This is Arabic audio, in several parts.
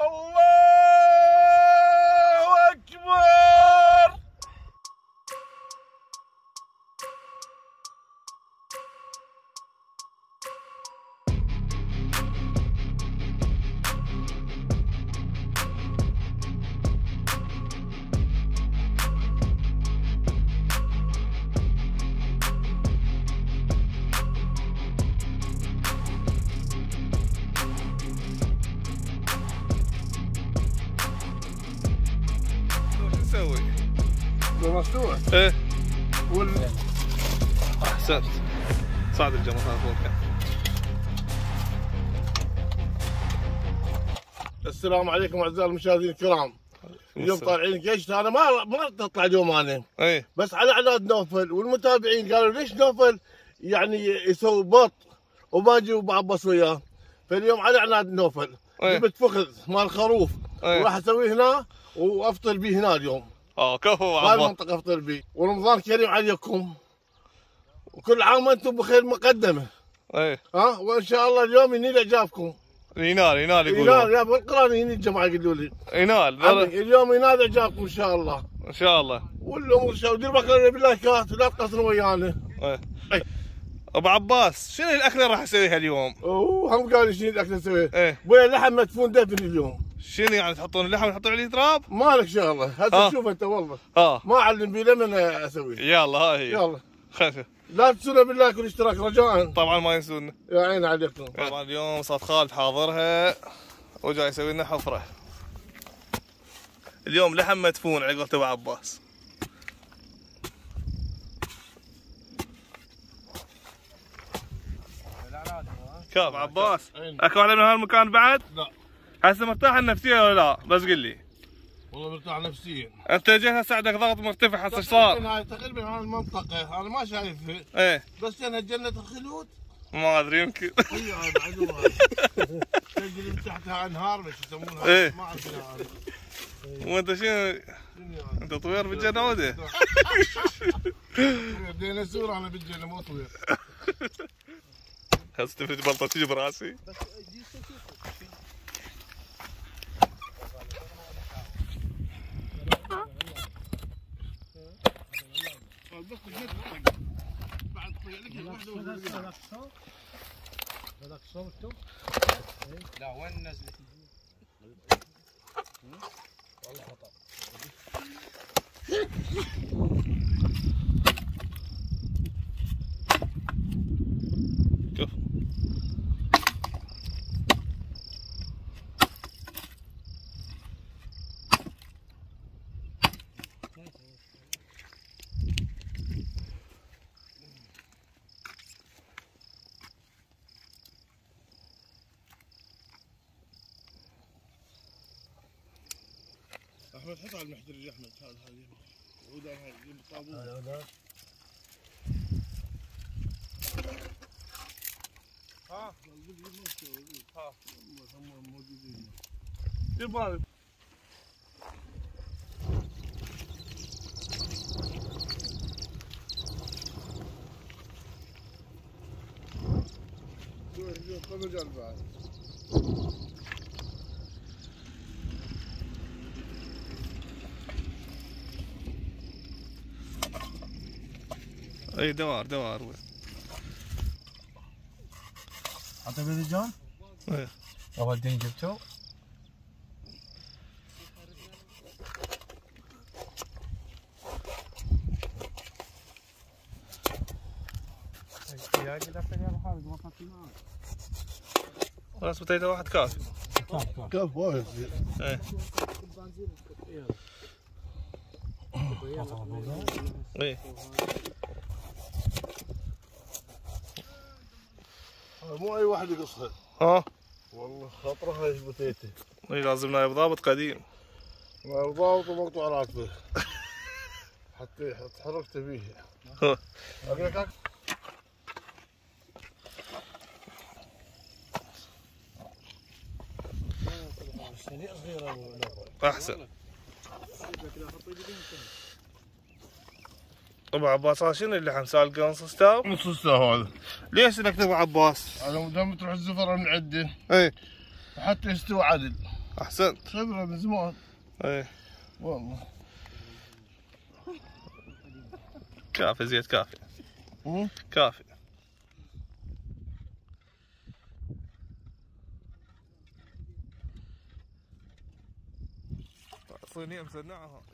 الله أكبر. مفتوح. ايه احسنت. صعد الجمر هذا فوق. السلام عليكم اعزائي المشاهدين الكرام. اليوم طالعين جيش. انا ما تطلع اليوم انا. ايه بس على عناد نوفل والمتابعين قالوا ليش نوفل يعني يسوي بط وما يجي ابو عباس وياه. فاليوم على عناد نوفل جبت فخذ مال خروف وراح اسويه هنا وافطر به هنا اليوم. كفو هاي المنطقة افطر بي. ورمضان كريم عليكم وكل عام وانتم بخير مقدمة. ايه وان شاء الله اليوم ينال اعجابكم. ينال يقولون. ينال يا بالقران ينال الجماعة يقولوا لي. ينال اليوم ينال اعجابكم ان شاء الله. ان شاء الله. والامور ان شاء الله. دير بالك باللايكات ولا تقصروا ويانا. ايه ابو عباس شنو الاكله راح اسويها اليوم؟ هم قالوا شنو الاكله اسويها؟ ايه بويا لحم مدفون دفن اليوم. شنو يعني تحطون اللحم وتحطون عليه تراب؟ مالك شغله هسه تشوف انت والله. ما اعلم بي لمن اسويه. يلا هاي يلا خلف. لا تنسونا باللايك والاشتراك رجاء. طبعا ما ينسونا. يا عين عليكم. طبعا اليوم صاد خالد حاضرها وجاي يسوي لنا حفره. اليوم لحم مدفون على قولة ابو عباس. كيف ابو عباس؟ اكو واحده من هالمكان بعد؟ لا. هسه مرتاح النفسيه ولا لا؟ بس قل لي. والله مرتاح نفسيا. انت جيت هسه عندك ضغط مرتفع هسه ايش صار؟ هاي تقريبا هاي المنطقه انا ما شايفها. ايه بس انها جنه الخلود. ما ادري يمكن. اي هاي معلومه. تجري من تحتها انهار بس يسمونها. ايه ما اعرف هذا. وانت شنو؟ انت طوير بالجنه وده؟ ديناصور انا بالجنه مو طوير. هسه تفرج بلطه تجي براسي. لا وين نزلت؟ والله خطأ. شوف احمد حط على المحجر يا احمد. هذا وده هاي جيب الطابور. هذا هم موجودين. دير بالك. شوف رجال بعد. اي دوار حتى بالرجال؟ ايه اول دين جبته؟ خلاص بتيته واحد كافي. كيف وايد. ايه ايه مو اي واحد يقصها. والله خطرها ايش بتيته. اي لازم نايب ضابط قديم. ضابط ومقطوع راتبه. حتى تحركت بيه. أبيك احسن. ابو عباس هذا شنو اللحم سالقه نص استاو؟ نص استاو هذا. ليش انك ابو عباس؟ هذا دام تروح الزفره من عده. ايه حتى يستوي عدل. احسنت. خبرة من زمان. ايه والله. كافي زيت كافي. مم. كافي. صينية مسنعة.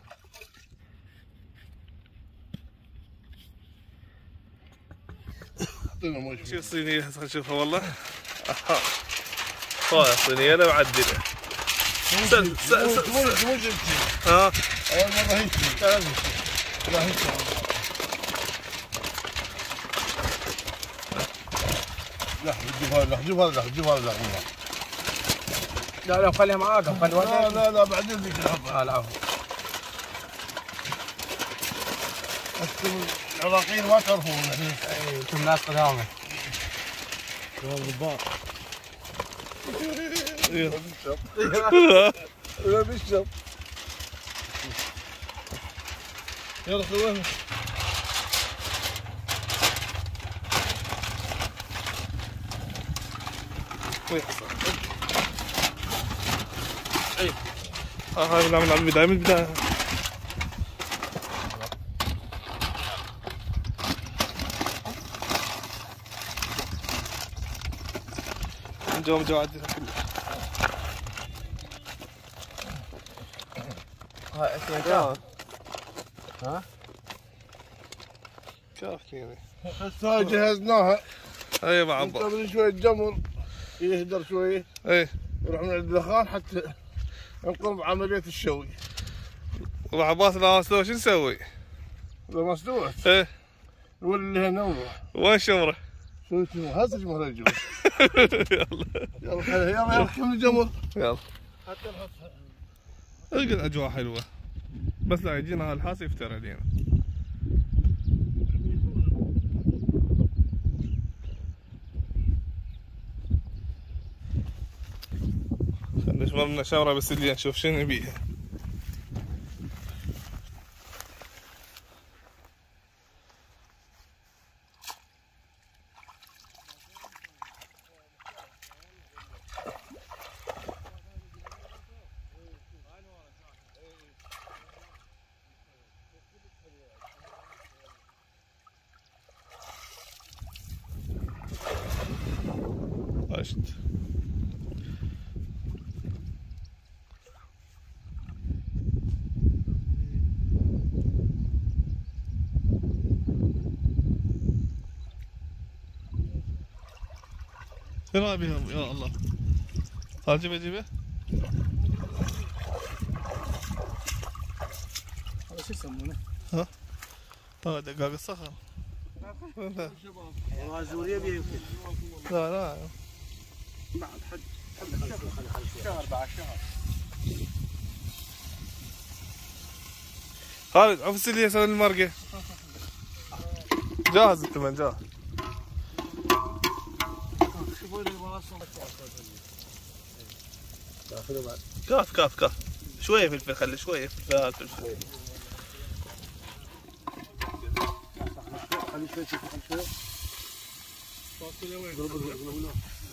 اعطينا مي شوف شوي. الصينية هسه نشوفها والله. اها هاي صينية انا معدلة. سل مو جبتي. ها اول مرة هيك. لا هيك. لا جيب هذا جيب هذا جيب هذا. لا خليها معاك خلي لا لا لا بعدين ذيك الحبة. العفو. انتم العراقيين ما تعرفون احنا. اي انتم ناس قدامى. ضباط. يلا. لا بيشرب. يلا سوينا. وين حصل؟ اي هاي بنعمل على البداية من البداية. الجو مجوعد كله. هاي اسمها كاف. ها؟ كافي. هسه جهزناها. اي مع عباس. نسوي شوية جمر يهدر شوية. ايه نروح من الدخان حتى نقوم بعملية الشوي. ومع عباس لا استوى شو نسوي؟ إذا ما استوت ايه نولي هنا ونروح. وين شمره؟ شو اسمه؟ هذا شمر الجو. يلا يلا يلا كم الجمر. يلا. القى اجواء حلوه بس لا يجينا الحاس يفتر علينا. خلينا نشمر لنا شمره بس اللي نشوف شنو بيها. عشت شنو بيهم يا الله. تعال جيبه جيبه. هذا شو يسمونه؟ ها هذا دقاق الصخر. لا غازوريه يمكن. لا بعد حد شهر بعد شهر. خالد عفس اللي يسوي المرقه. جاهز الثمن جاهز. شوفوا لي البلاصه. كاف شويه فلفل خلي شويه فلفل. هذا فلفل خلي شوي خلي شوي.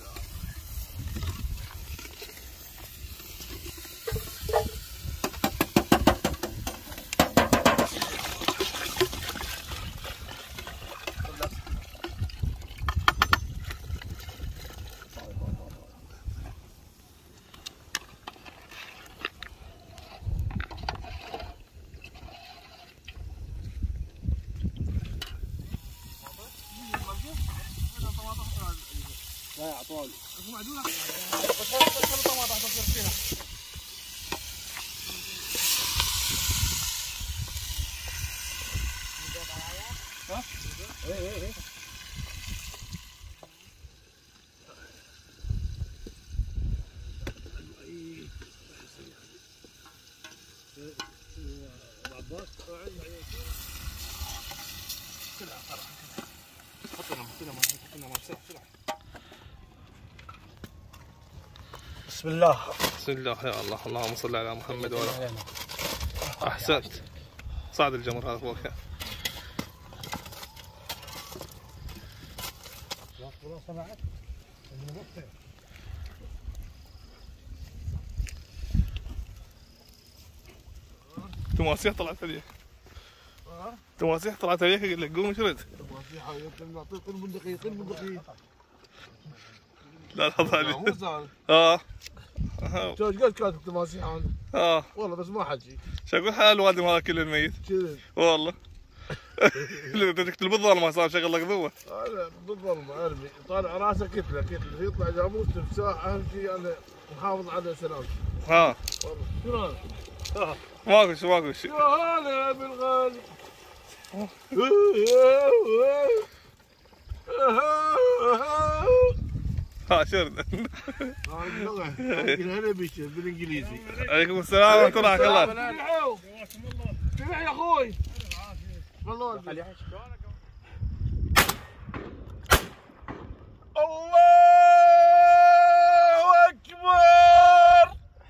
لا اعطوني بس معدوله بس خلي طماطم تصير فيها. ها؟ ايه بسم الله. بسم الله يا الله. اللهم صل على محمد وعلى. احسنت. صعد الجمر هذا فوق. تماسيح طلعت عليك. تماسيح طلعت عليك اقول لك قوم اشرد. تماسيح نعطيك البندقية البندقية. لا لا عليك. مو زال. شو ايش قد كانت التماسيح انا؟ والله بس ما حكي. شو اقول حال الوالد مال كل الميت. كذب. والله. بدك تقتل بالظلمه صار شغل لك ذوه. انا بالظلمه ارمي طالع راسه كتله يطلع جاموس تمساح اهم شيء انا محافظ على سلامتي. والله شنو هذا؟ ماكو شيء. شنو هذا بالغالي؟ شرد. اللغه هلا بيشر بالانجليزي. عليكم السلام ورحمه الله وبركاته. سمع يا اخوي. والله الله اكبر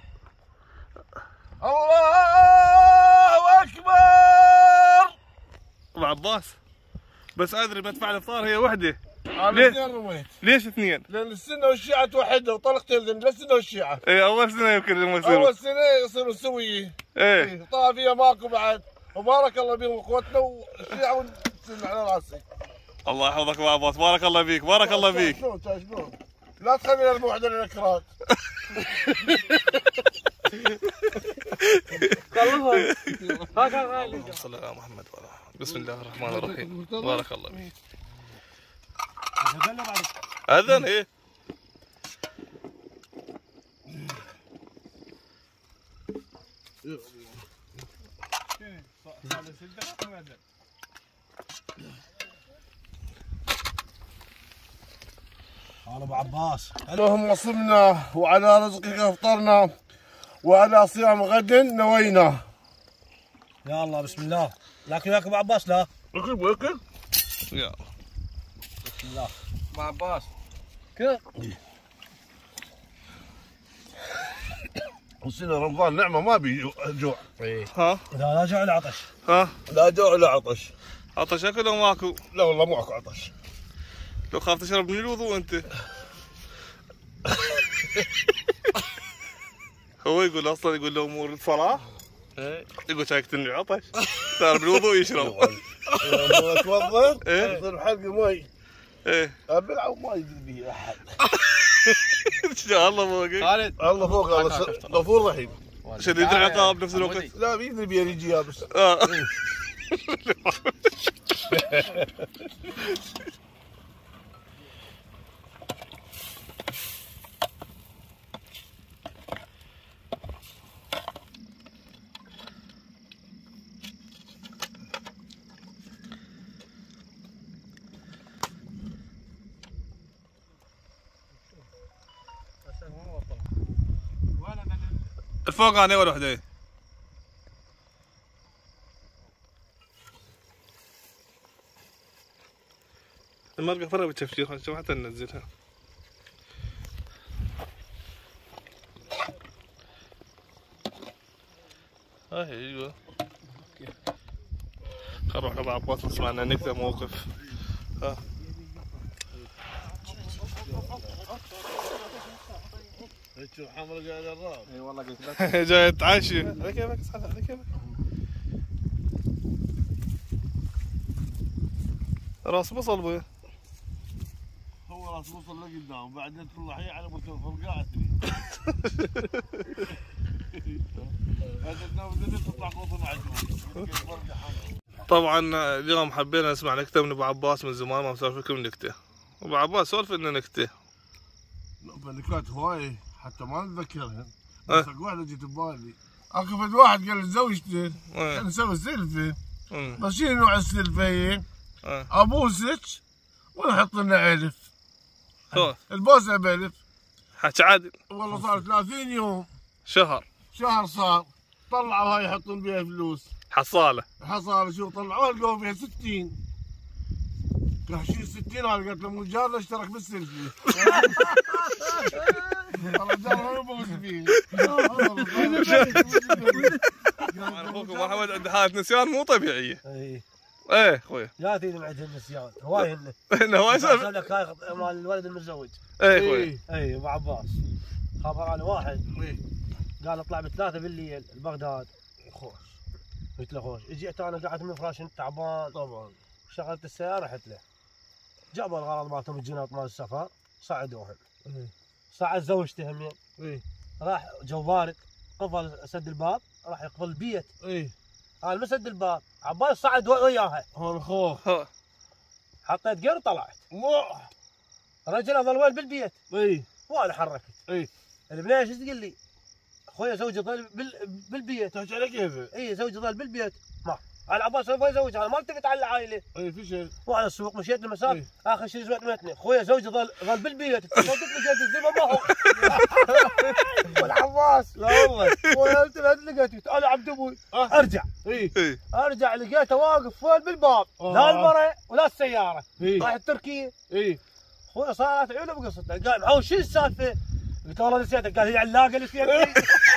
الله اكبر. ابو عباس بس ادري مدفع الافطار هي وحده. انا اثنين رميت. ليش اثنين؟ لان السنه والشيعه توحدها وطلقت السنه والشيعه. اي اول سنه يمكن لما يصيروا. اول سنه يصيروا سويه. ايه طافيه ماكو بعد وبارك الله بهم اخوتنا والشيعه والسنه على راسي. الله يحفظك ابو عباس بارك الله فيك بارك الله فيك. شلون لا تخلينا الموحده للاكراد. صلى الله على محمد وعلى بسم الله الرحمن الرحيم بارك الله فيك. اذن ايه هلا ابو عباس. اللهم صمنا وعلى رزقك افطرنا وعلى صيام غد نوينا. يا الله بسم الله. لكن وياك ابو عباس لا. اكل باكل. يا بسم الله. ابو عباس كيف؟ وسنة رمضان نعمة ما بي جوع. ها لا جوع ولا عطش. ها لا جوع ولا عطش. عطش اكل او ماكو؟ لا والله ماكو عطش. لو خاف تشرب من الوضوء انت. هو يقول اصلا يقول له امور الصلاه يقول شايكتني عطش صار بالوضوء يشرب. لما اتوضا ايه يصير بحلقه مي. ايه بلعب ما يدري بي احد. الله فوقك خالد الله فوق الله غفور رحيم. شديد العقاب بنفس الوقت. لا بيدري بي يجي يابس. الفوق انا ولا وحده. المرقه فرق بالتفجير شوف حتى ننزلها. ايوه خل نروح لابو عباس نسمع لنا نكته موقف. ها شوف حمرا قاعد الراب. اي والله قلت لك جاي تعشي على كيفك اصحى على كيفك. راس بصل بيه. هو راس وصل لقدام بعدين تطلع هي على مستوى فرقعت لي. تطلع قوطه معجون. طبعا اليوم حبينا نسمع نكته من ابو عباس من زمان ما مسولف لكم نكته. ابو عباس سولف لنا نكته. نكات هواي حتى ما نتذكرها. بس واحده جت ببالي. اكو فد واحد قال لزوجته نسوي سلفه. بس شنو نوع السلفه هي؟ ابوسك ونحط لنا علف. البوسه بألف. حكي عادل. والله صار 30 يوم. شهر صار. طلعوا هاي يحطون بيها فلوس. حصاله شو طلعوها لقوا فيها 60. كاشين 60 هذا قالت له مجار اشترك بالسلفي. والله جار يبوس فيه. اخوكم محمد عنده حاله نسيان مو طبيعيه. ايه اخوي جاتني دمعة النسيان هواي هن. هواي سالفه لك هاي مال الولد المتزوج. ايه اخوي اي ابو عباس خابر على واحد قال اطلع ب3 بالليل لبغداد خوش قلت له خوش، اجيت انا قعدت من فراش تعبان طبعا. شغلت السياره رحت له. جابوا الغراض مالتهم الجنط مال السفر صعدوهم. صعد زوجته همين. راح جو بارد قفل سد الباب راح يقفل البيت. انا ما سد الباب عباس صعد وياها. هون خوف. حطيت قر طلعت. رجل ظل وين بالبيت. وانا حركت. البنيه ايش تقول لي؟ اخوي زوجي ظل بالبيت. تحكي على كيفه؟ زوجي ظل بالبيت. ما العباس سوف يزوج انا ما التفت على العائله. في شيء. وانا السوق مشيت المسافه اخر شيء سمعتني اخوي زوجي ظل بالبيت. اتصلت لقيت الزلمه ما هو. والعباس لا والله. وقلت له لقيت انا عبد ابوي ارجع. ارجع لقيته واقف فوق بالباب. لا المرأة ولا السياره. رايح التركيه. اخوي صارت عيونه بقصته قال معود شو السالفه؟ قلت والله نسيتك قال هي علاقه اللي فيها.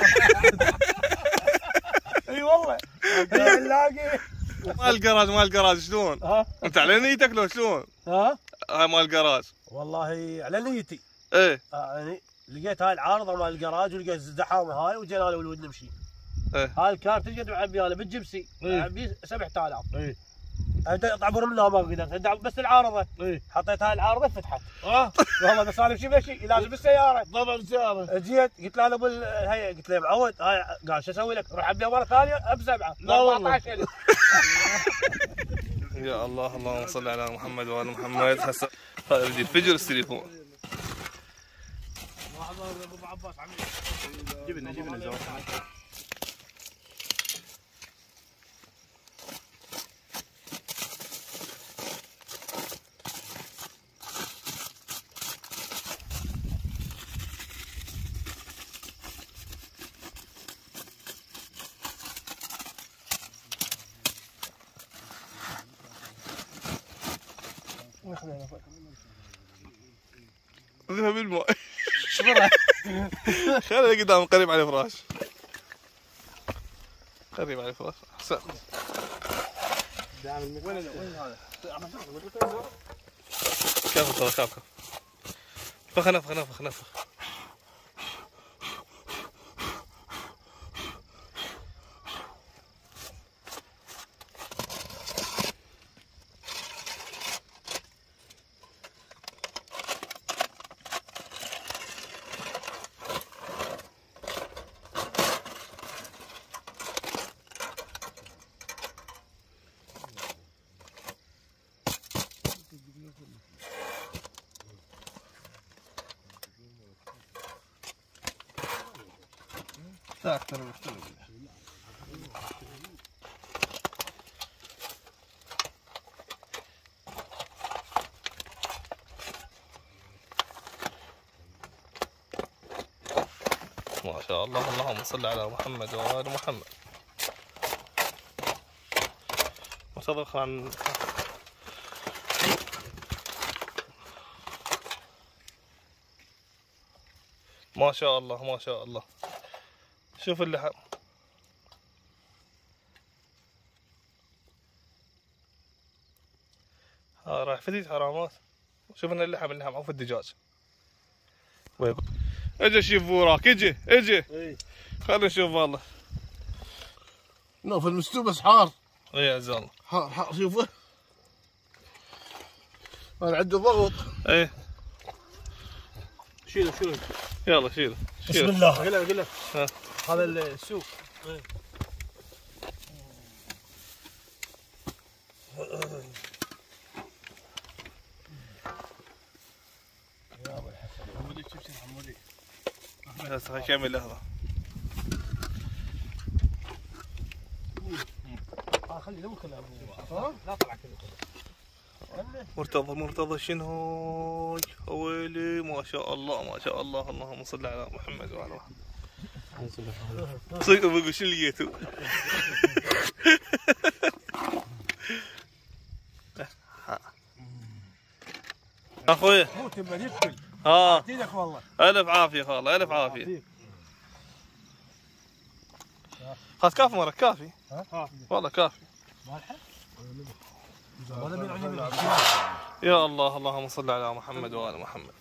اي والله هي علاقه. مال الجراج شلون؟ انت على نيتك لو شلون؟ هاي مال الجراج. والله على نيتي. يعني لقيت هاي العارضه مال الجراج ولقيت الزحامه هاي وجينا انا والولد نمشي. هاي الكارت تجي معبي انا بالجبسي معبي 7000. اعبر منها ما قدرت بس العارضه. حطيت هاي العارضه فتحت. والله بس انا بمشي لازم بالسياره. طبعا بالسياره. جيت قلت له انا هي قلت له معود هاي قال شو اسوي لك؟ روح عبيها مره ثانيه ب7. لا والله. 14,000. يا الله اللهم صل على محمد وآل محمد. هسه هذا بدي ينفجر التليفون. ابو عباس عمي جبنا الزواج. ذهب الماء. خليه قدام قريب على الفراش. قريب على الفراش. احسنت. وين هذا؟ كفو كفو. نفخ. أكثر ما شاء الله اللهم صل على محمد وآل محمد. وصدق عن ما شاء الله. شوف اللحم. راح فتيت حرامات. شوفنا اللحم عوف الدجاج. اجي شوف وراك اجي. خلينا نشوف والله. في المستوى بس حار. يا عز الله. حار شوفه. انا عنده ضغط. شيله يلا شيله. بسم الله. قل له هذا السوق. يا ابو الحسن حمودي شوف حمودي. هسه كمل لحظه. خلي لو كله لا طلع كله. مرتضى شنو ويلي ما شاء الله اللهم صل على محمد وعلى محمد. صدق بقول شو لقيتوا؟ اخوي مو تبى يدخل. ايدك والله. الف عافيه والله الف عافيه. خلاص كافي مرة كافي. والله كافي. يا الله اللهم صل على محمد وآل محمد.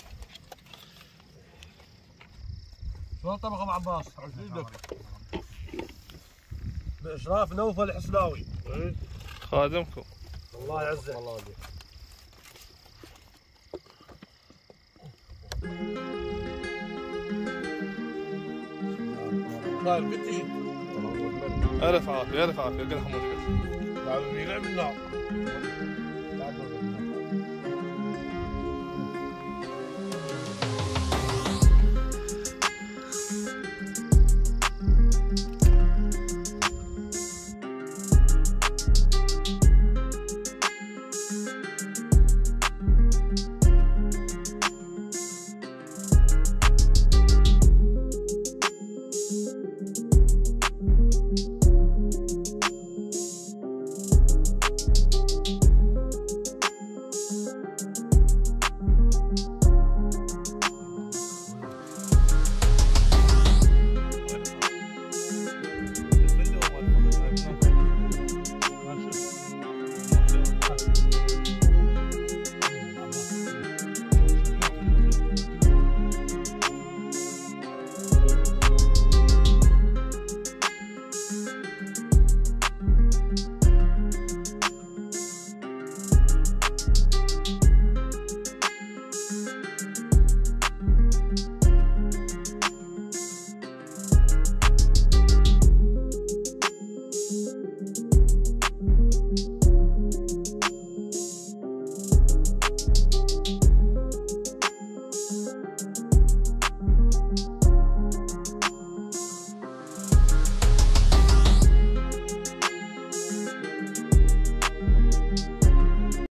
شلون طبخ ابو عباس؟ بإشراف نوفل الحسناوي. خادمكم. الله يعزك. الله يعزك. صار بتي. ألف عافية ألف عافية. قل حمود قل. لازم يلعب النار.